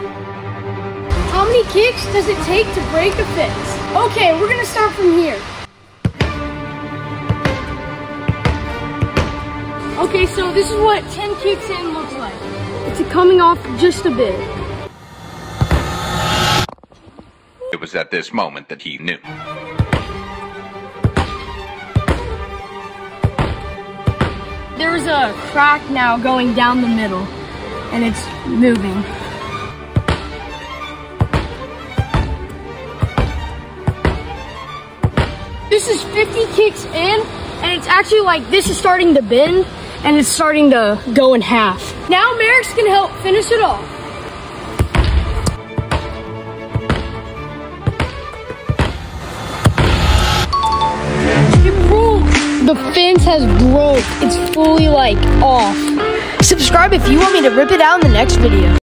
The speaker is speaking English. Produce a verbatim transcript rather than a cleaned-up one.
How many kicks does it take to break a fence? Okay, we're gonna start from here. Okay, so this is what ten kicks in looks like. It's coming off just a bit. It was at this moment that he knew. There's a crack now going down the middle, and it's moving. This is fifty kicks in, and it's actually like this is starting to bend, and it's starting to go in half. Now Merrick's gonna help finish it off. It broke. The fence has broke. It's fully like off. Subscribe if you want me to rip it out in the next video.